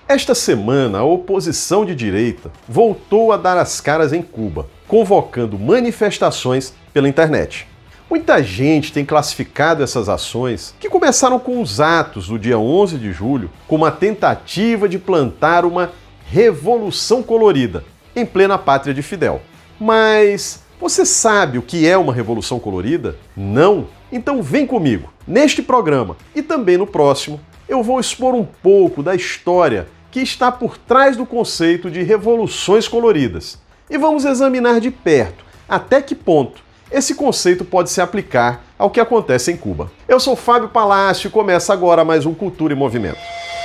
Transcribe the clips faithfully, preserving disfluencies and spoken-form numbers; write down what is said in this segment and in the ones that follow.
Esta semana, a oposição de direita voltou a dar as caras em Cuba, convocando manifestações pela internet. Muita gente tem classificado essas ações, que começaram com os atos do dia onze de julho, como uma tentativa de plantar uma revolução colorida em plena pátria de Fidel. Mas você sabe o que é uma revolução colorida? Não? Então vem comigo. Neste programa e também no próximo, eu vou expor um pouco da história que está por trás do conceito de revoluções coloridas. E vamos examinar de perto até que ponto esse conceito pode se aplicar ao que acontece em Cuba. Eu sou Fábio Palácio e começa agora mais um Cultura em Movimento.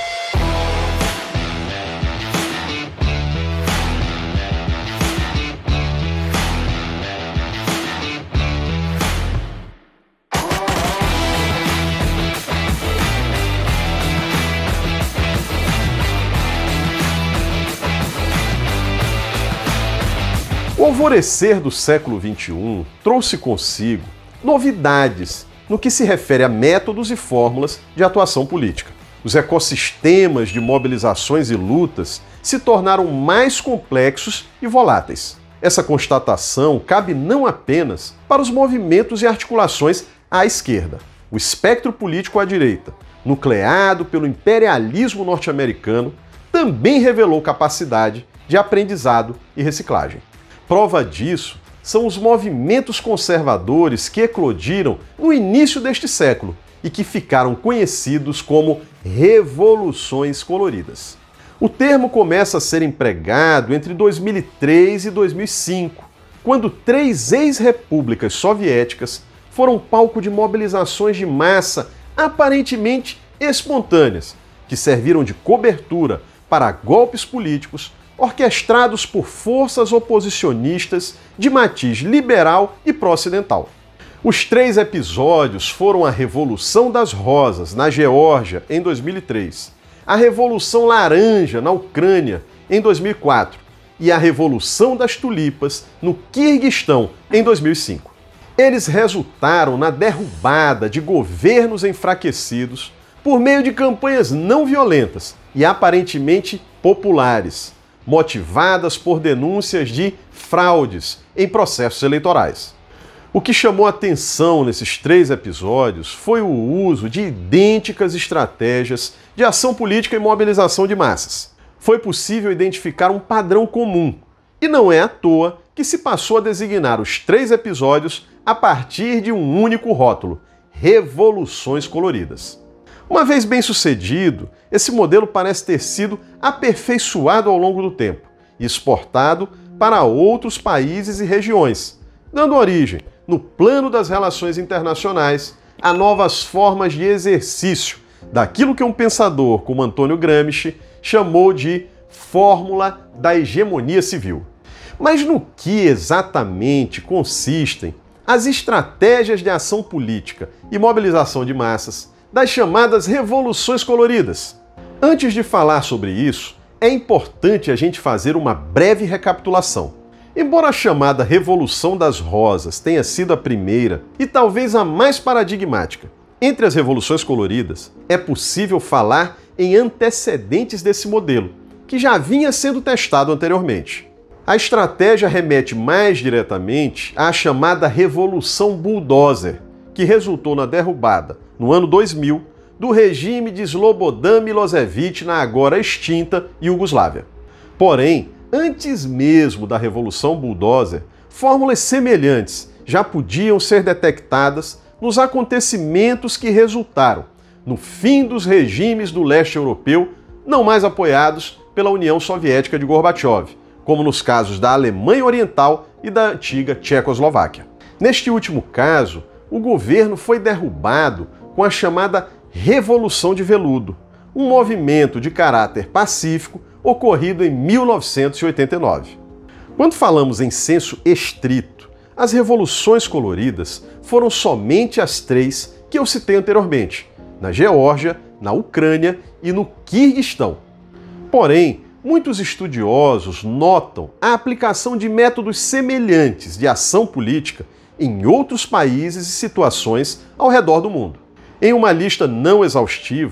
O alvorecer do século vinte e um trouxe consigo novidades no que se refere a métodos e fórmulas de atuação política. Os ecossistemas de mobilizações e lutas se tornaram mais complexos e voláteis. Essa constatação cabe não apenas para os movimentos e articulações à esquerda. O espectro político à direita, nucleado pelo imperialismo norte-americano, também revelou capacidade de aprendizado e reciclagem. Prova disso são os movimentos conservadores que eclodiram no início deste século e que ficaram conhecidos como revoluções coloridas. O termo começa a ser empregado entre dois mil e três e dois mil e cinco, quando três ex-repúblicas soviéticas foram palco de mobilizações de massa aparentemente espontâneas, que serviram de cobertura para golpes políticos orquestrados por forças oposicionistas de matiz liberal e pró-ocidental. Os três episódios foram a Revolução das Rosas, na Geórgia, em dois mil e três, a Revolução Laranja, na Ucrânia, em dois mil e quatro, e a Revolução das Tulipas, no Quirguistão, em dois mil e cinco. Eles resultaram na derrubada de governos enfraquecidos por meio de campanhas não violentas e aparentemente populares, motivadas por denúncias de fraudes em processos eleitorais. O que chamou atenção nesses três episódios foi o uso de idênticas estratégias de ação política e mobilização de massas. Foi possível identificar um padrão comum, e não é à toa que se passou a designar os três episódios a partir de um único rótulo: revoluções coloridas. Uma vez bem sucedido, esse modelo parece ter sido aperfeiçoado ao longo do tempo e exportado para outros países e regiões, dando origem, no plano das relações internacionais, a novas formas de exercício daquilo que um pensador como Antônio Gramsci chamou de fórmula da hegemonia civil. Mas no que exatamente consistem as estratégias de ação política e mobilização de massas das chamadas revoluções coloridas? Antes de falar sobre isso, é importante a gente fazer uma breve recapitulação. Embora a chamada Revolução das Rosas tenha sido a primeira e talvez a mais paradigmática entre as revoluções coloridas, é possível falar em antecedentes desse modelo, que já vinha sendo testado anteriormente. A estratégia remete mais diretamente à chamada Revolução Bulldozer, que resultou na derrubada, no ano dois mil, do regime de Slobodan Milošević na agora extinta Iugoslávia. Porém, antes mesmo da Revolução Bulldozer, fórmulas semelhantes já podiam ser detectadas nos acontecimentos que resultaram no fim dos regimes do leste europeu não mais apoiados pela União Soviética de Gorbachev, como nos casos da Alemanha Oriental e da antiga Tchecoslováquia. Neste último caso, o governo foi derrubado com a chamada Revolução de Veludo, um movimento de caráter pacífico ocorrido em mil novecentos e oitenta e nove. Quando falamos em senso estrito, as revoluções coloridas foram somente as três que eu citei anteriormente, na Geórgia, na Ucrânia e no Quirguistão. Porém, muitos estudiosos notam a aplicação de métodos semelhantes de ação política em outros países e situações ao redor do mundo. Em uma lista não exaustiva,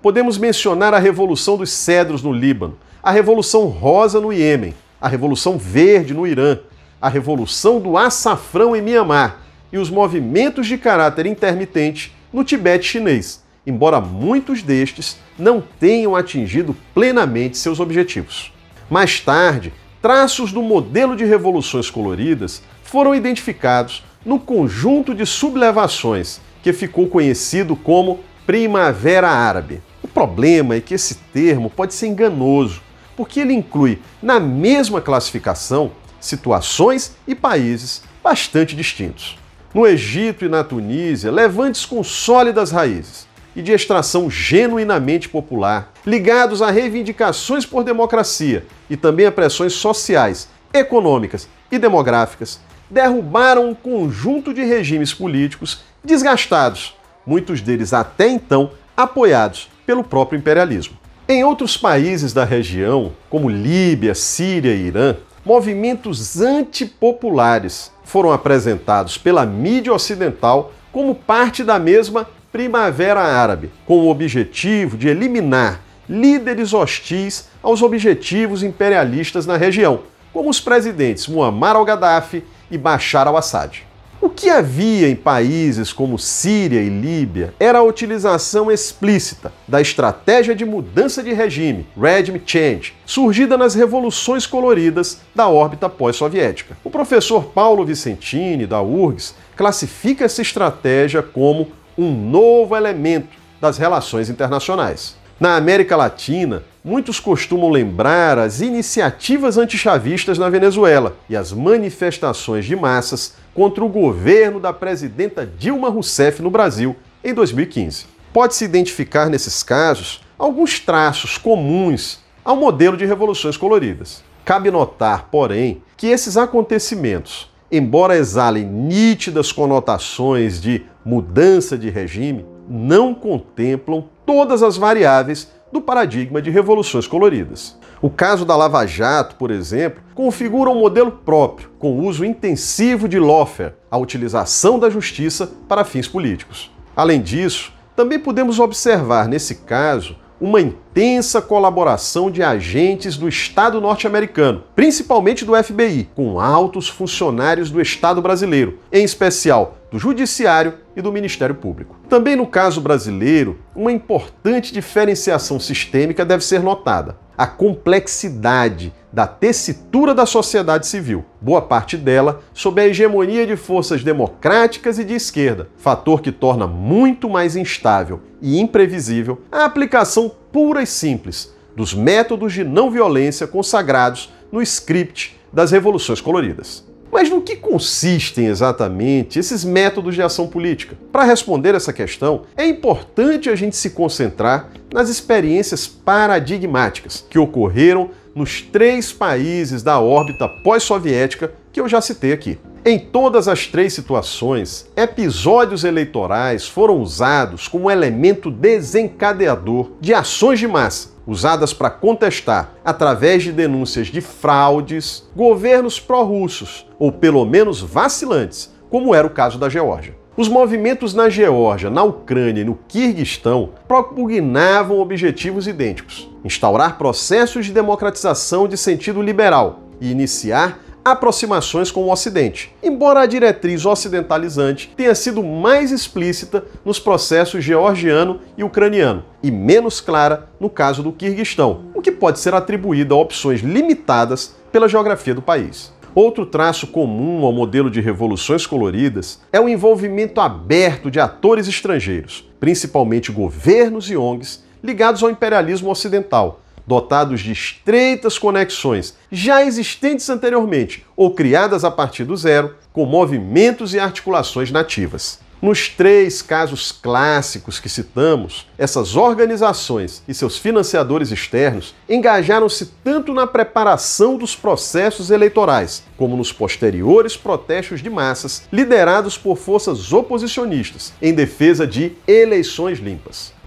podemos mencionar a Revolução dos Cedros no Líbano, a Revolução Rosa no Iêmen, a Revolução Verde no Irã, a Revolução do Açafrão em Mianmar e os movimentos de caráter intermitente no Tibete chinês, embora muitos destes não tenham atingido plenamente seus objetivos. Mais tarde, traços do modelo de revoluções coloridas foram identificados no conjunto de sublevações que ficou conhecido como Primavera Árabe. O problema é que esse termo pode ser enganoso, porque ele inclui na mesma classificação situações e países bastante distintos. No Egito e na Tunísia, levantes com sólidas raízes e de extração genuinamente popular, ligados a reivindicações por democracia e também a pressões sociais, econômicas e demográficas, derrubaram um conjunto de regimes políticos desgastados, muitos deles até então apoiados pelo próprio imperialismo. Em outros países da região, como Líbia, Síria e Irã, movimentos antipopulares foram apresentados pela mídia ocidental como parte da mesma Primavera Árabe, com o objetivo de eliminar líderes hostis aos objetivos imperialistas na região, como os presidentes Muammar al-Gaddafi e Bashar al-Assad. O que havia em países como Síria e Líbia era a utilização explícita da estratégia de mudança de regime, regime change, surgida nas revoluções coloridas da órbita pós-soviética. O professor Paulo Vicentini, da U R G S, classifica essa estratégia como um novo elemento das relações internacionais. Na América Latina, muitos costumam lembrar as iniciativas antichavistas na Venezuela e as manifestações de massas contra o governo da presidenta Dilma Rousseff no Brasil em dois mil e quinze. Pode-se identificar nesses casos alguns traços comuns ao modelo de revoluções coloridas. Cabe notar, porém, que esses acontecimentos, embora exalem nítidas conotações de mudança de regime, não contemplam todas as variáveis do paradigma de revoluções coloridas. O caso da Lava Jato, por exemplo, configura um modelo próprio, com o uso intensivo de lawfare, a utilização da justiça para fins políticos. Além disso, também podemos observar nesse caso uma intensa colaboração de agentes do Estado norte-americano, principalmente do F B I, com altos funcionários do Estado brasileiro, em especial do Judiciário e do Ministério Público. Também no caso brasileiro, uma importante diferenciação sistêmica deve ser notada: a complexidade da tessitura da sociedade civil, boa parte dela sob a hegemonia de forças democráticas e de esquerda, fator que torna muito mais instável e imprevisível a aplicação pura e simples dos métodos de não violência consagrados no script das revoluções coloridas. Mas no que consistem exatamente esses métodos de ação política? Para responder essa questão, é importante a gente se concentrar nas experiências paradigmáticas que ocorreram nos três países da órbita pós-soviética que eu já citei aqui. Em todas as três situações, episódios eleitorais foram usados como elemento desencadeador de ações de massa, usadas para contestar, através de denúncias de fraudes, governos pró-russos, ou pelo menos vacilantes, como era o caso da Geórgia. Os movimentos na Geórgia, na Ucrânia e no Quirguistão propugnavam objetivos idênticos: instaurar processos de democratização de sentido liberal e iniciar aproximações com o Ocidente, embora a diretriz ocidentalizante tenha sido mais explícita nos processos georgiano e ucraniano e menos clara no caso do Quirguistão, o que pode ser atribuído a opções limitadas pela geografia do país. Outro traço comum ao modelo de revoluções coloridas é o envolvimento aberto de atores estrangeiros, principalmente governos e O N Gs ligados ao imperialismo ocidental, dotados de estreitas conexões já existentes anteriormente ou criadas a partir do zero, com movimentos e articulações nativas. Nos três casos clássicos que citamos, essas organizações e seus financiadores externos engajaram-se tanto na preparação dos processos eleitorais, como nos posteriores protestos de massas liderados por forças oposicionistas em defesa de eleições limpas.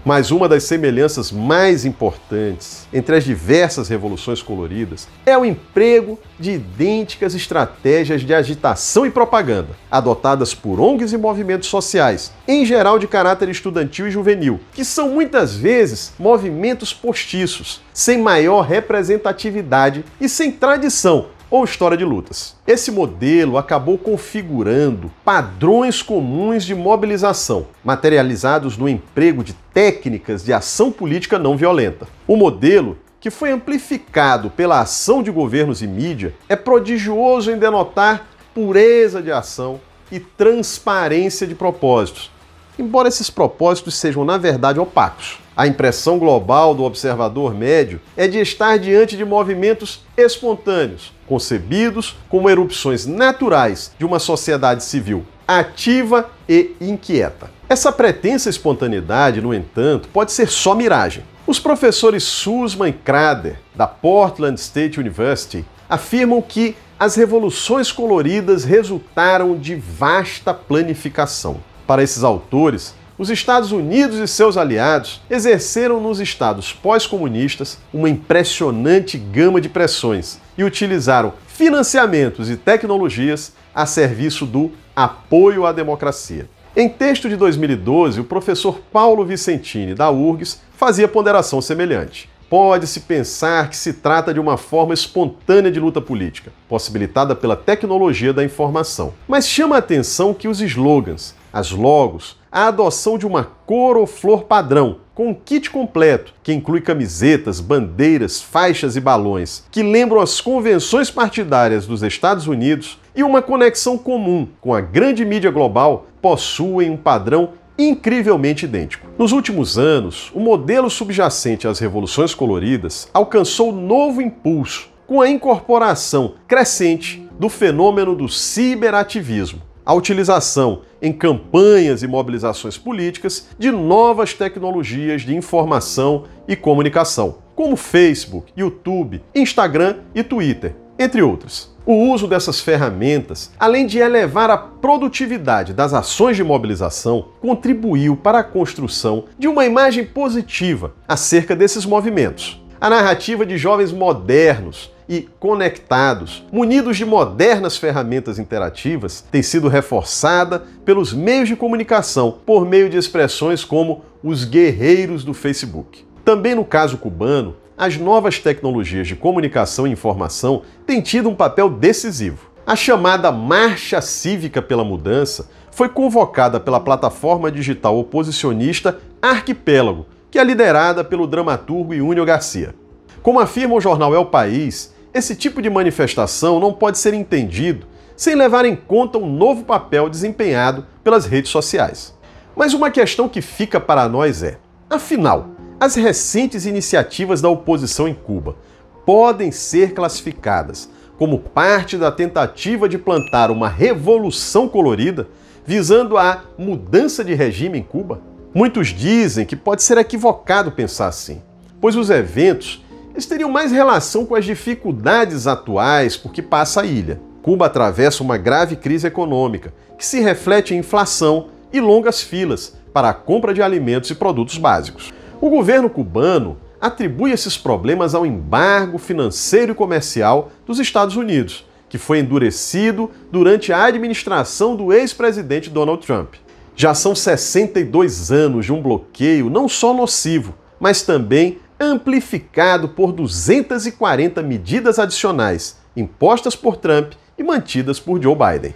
Mas uma das semelhanças mais importantes entre as diversas revoluções coloridas é o emprego de idênticas estratégias de agitação e propaganda, adotadas por O N Gs e movimentos sociais, em geral de caráter estudantil e juvenil, que são muitas vezes movimentos postiços, sem maior representatividade e sem tradição ou história de lutas. Esse modelo acabou configurando padrões comuns de mobilização, materializados no emprego de técnicas de ação política não violenta. O modelo, que foi amplificado pela ação de governos e mídia, é prodigioso em denotar pureza de ação e transparência de propósitos, embora esses propósitos sejam, na verdade, opacos. A impressão global do observador médio é de estar diante de movimentos espontâneos, concebidos como erupções naturais de uma sociedade civil ativa e inquieta. Essa pretensa espontaneidade, no entanto, pode ser só miragem. Os professores Sussman e Crader, da Portland State University, afirmam que as revoluções coloridas resultaram de vasta planificação. Para esses autores, os Estados Unidos e seus aliados exerceram nos estados pós-comunistas uma impressionante gama de pressões e utilizaram financiamentos e tecnologias a serviço do apoio à democracia. Em texto de dois mil e doze, o professor Paulo Vicentini, da U R G S, fazia ponderação semelhante. Pode-se pensar que se trata de uma forma espontânea de luta política, possibilitada pela tecnologia da informação. Mas chama a atenção que os slogans, as logos, a adoção de uma cor ou flor padrão, com um kit completo, que inclui camisetas, bandeiras, faixas e balões, que lembram as convenções partidárias dos Estados Unidos, e uma conexão comum com a grande mídia global, possuem um padrão incrivelmente idêntico. Nos últimos anos, o modelo subjacente às revoluções coloridas alcançou novo impulso com a incorporação crescente do fenômeno do ciberativismo, a utilização em campanhas e mobilizações políticas de novas tecnologias de informação e comunicação, como Facebook, YouTube, Instagram e Twitter, entre outras. O uso dessas ferramentas, além de elevar a produtividade das ações de mobilização, contribuiu para a construção de uma imagem positiva acerca desses movimentos. A narrativa de jovens modernos e conectados, munidos de modernas ferramentas interativas, tem sido reforçada pelos meios de comunicação por meio de expressões como os guerreiros do Facebook. Também no caso cubano, as novas tecnologias de comunicação e informação têm tido um papel decisivo. A chamada Marcha Cívica pela Mudança foi convocada pela plataforma digital oposicionista Arquipélago, que é liderada pelo dramaturgo Iúnio Garcia. Como afirma o jornal El País, esse tipo de manifestação não pode ser entendido sem levar em conta um novo papel desempenhado pelas redes sociais. Mas uma questão que fica para nós é, afinal, as recentes iniciativas da oposição em Cuba podem ser classificadas como parte da tentativa de plantar uma revolução colorida visando a mudança de regime em Cuba? Muitos dizem que pode ser equivocado pensar assim, pois os eventos eles teriam mais relação com as dificuldades atuais por que passa a ilha. Cuba atravessa uma grave crise econômica, que se reflete em inflação e longas filas para a compra de alimentos e produtos básicos. O governo cubano atribui esses problemas ao embargo financeiro e comercial dos Estados Unidos, que foi endurecido durante a administração do ex-presidente Donald Trump. Já são sessenta e dois anos de um bloqueio não só nocivo, mas também amplificado por duzentas e quarenta medidas adicionais impostas por Trump e mantidas por Joe Biden.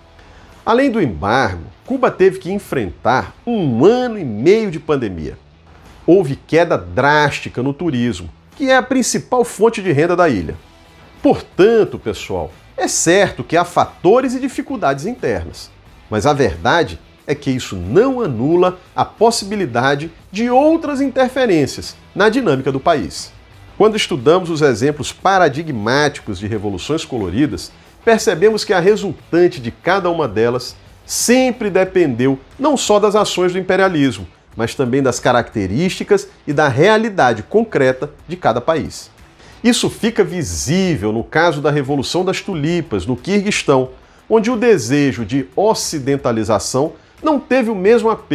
Além do embargo, Cuba teve que enfrentar um ano e meio de pandemia. Houve queda drástica no turismo, que é a principal fonte de renda da ilha. Portanto, pessoal, é certo que há fatores e dificuldades internas, mas a verdade é que isso não anula a possibilidade de outras interferências na dinâmica do país. Quando estudamos os exemplos paradigmáticos de revoluções coloridas, percebemos que a resultante de cada uma delas sempre dependeu não só das ações do imperialismo, mas também das características e da realidade concreta de cada país. Isso fica visível no caso da Revolução das Tulipas, no Quirguistão, onde o desejo de ocidentalização não teve o mesmo apelo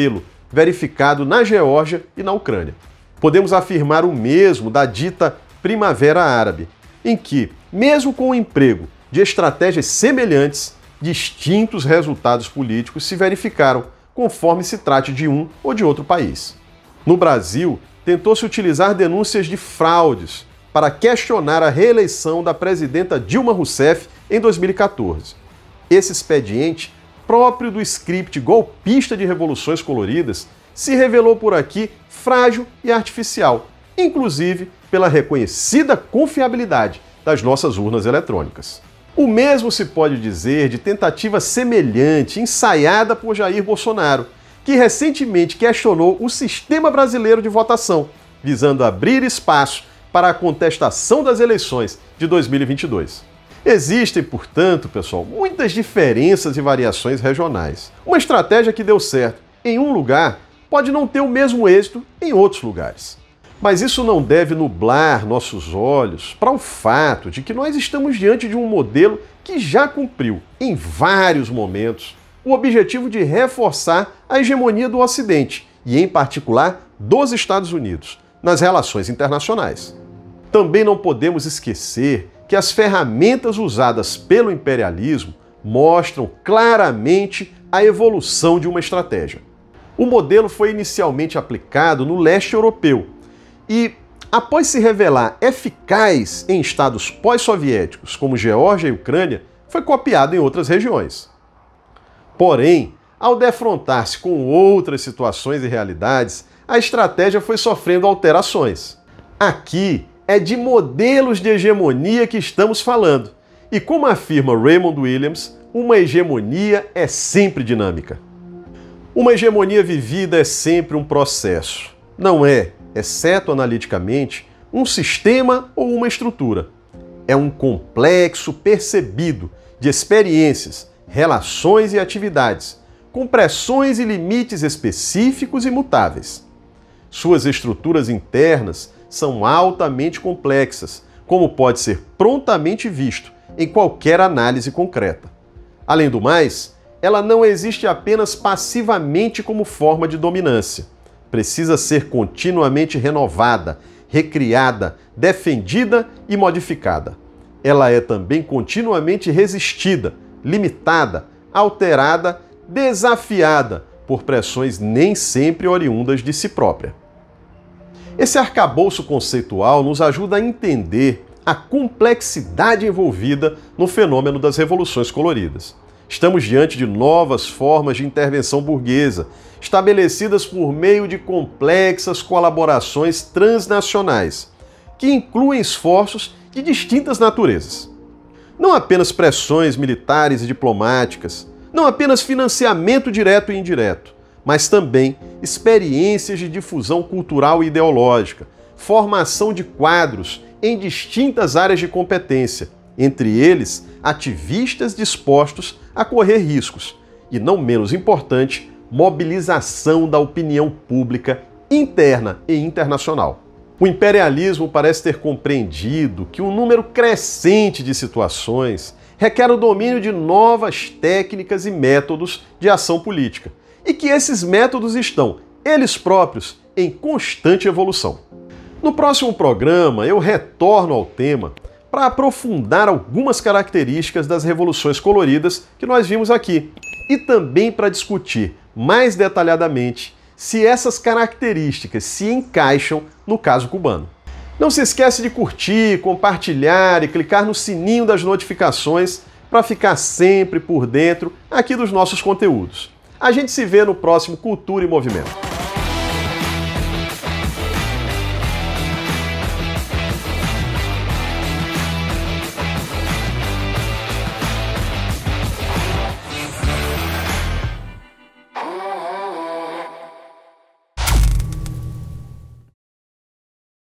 verificado na Geórgia e na Ucrânia. Podemos afirmar o mesmo da dita Primavera Árabe, em que, mesmo com o emprego de estratégias semelhantes, distintos resultados políticos se verificaram, conforme se trate de um ou de outro país. No Brasil, tentou-se utilizar denúncias de fraudes para questionar a reeleição da presidenta Dilma Rousseff em dois mil e quatorze. Esse expediente, próprio do script golpista de Revoluções Coloridas, se revelou por aqui frágil e artificial, inclusive pela reconhecida confiabilidade das nossas urnas eletrônicas. O mesmo se pode dizer de tentativa semelhante ensaiada por Jair Bolsonaro, que recentemente questionou o sistema brasileiro de votação, visando abrir espaço para a contestação das eleições de dois mil e vinte e dois. Existem, portanto, pessoal, muitas diferenças e variações regionais. Uma estratégia que deu certo em um lugar pode não ter o mesmo êxito em outros lugares. Mas isso não deve nublar nossos olhos para o fato de que nós estamos diante de um modelo que já cumpriu, em vários momentos, o objetivo de reforçar a hegemonia do Ocidente e, em particular, dos Estados Unidos, nas relações internacionais. Também não podemos esquecer que as ferramentas usadas pelo imperialismo mostram claramente a evolução de uma estratégia. O modelo foi inicialmente aplicado no leste europeu e, após se revelar eficaz em estados pós-soviéticos como Geórgia e Ucrânia, foi copiado em outras regiões. Porém, ao defrontar-se com outras situações e realidades, a estratégia foi sofrendo alterações. Aqui é de modelos de hegemonia que estamos falando. E como afirma Raymond Williams, uma hegemonia é sempre dinâmica. Uma hegemonia vivida é sempre um processo. Não é, exceto analiticamente, um sistema ou uma estrutura. É um complexo percebido de experiências, relações e atividades, com pressões e limites específicos e mutáveis. Suas estruturas internas são altamente complexas, como pode ser prontamente visto em qualquer análise concreta. Além do mais, ela não existe apenas passivamente como forma de dominância. Precisa ser continuamente renovada, recriada, defendida e modificada. Ela é também continuamente resistida, limitada, alterada, desafiada por pressões nem sempre oriundas de si própria. Esse arcabouço conceitual nos ajuda a entender a complexidade envolvida no fenômeno das revoluções coloridas. Estamos diante de novas formas de intervenção burguesa, estabelecidas por meio de complexas colaborações transnacionais, que incluem esforços de distintas naturezas. Não apenas pressões militares e diplomáticas, não apenas financiamento direto e indireto, mas também experiências de difusão cultural e ideológica, formação de quadros em distintas áreas de competência, entre eles ativistas dispostos a correr riscos, e não menos importante, mobilização da opinião pública interna e internacional. O imperialismo parece ter compreendido que um número crescente de situações requer o domínio de novas técnicas e métodos de ação política, e que esses métodos estão, eles próprios, em constante evolução. No próximo programa, eu retorno ao tema para aprofundar algumas características das revoluções coloridas que nós vimos aqui, e também para discutir mais detalhadamente se essas características se encaixam no caso cubano. Não se esquece de curtir, compartilhar e clicar no sininho das notificações para ficar sempre por dentro aqui dos nossos conteúdos. A gente se vê no próximo Cultura e Movimento.